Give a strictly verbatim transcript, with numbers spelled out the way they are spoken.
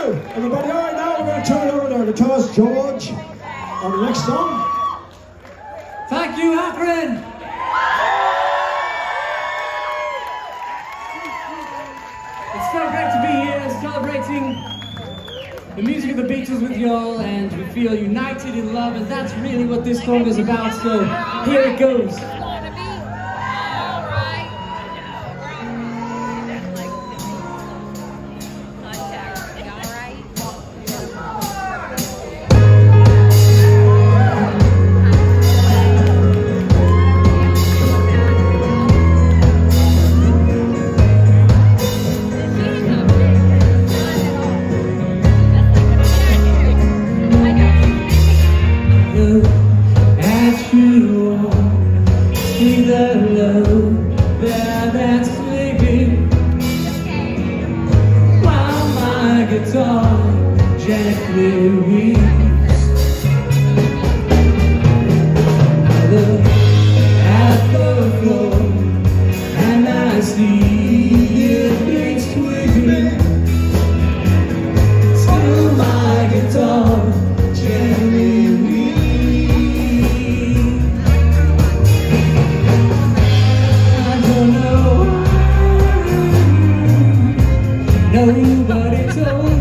everybody. All right, now we're going to turn it over to our guitarist, George, on the next song. Thank you, Akron. It's so great to be here celebrating the music of the Beatles with y'all, and we feel united in love, and that's really what this song is about, so here it goes. See the love that's sleeping while my guitar gently weeps. I look at the floor and I see it keeps tweaking. Still my guitar gently weeps. Nobody told